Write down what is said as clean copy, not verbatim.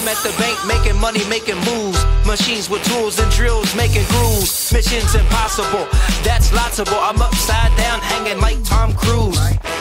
I'm at the bank making money, making moves. Machines with tools and drills making grooves. Missions impossible, that's lotsable. I'm upside down hanging like Tom Cruise.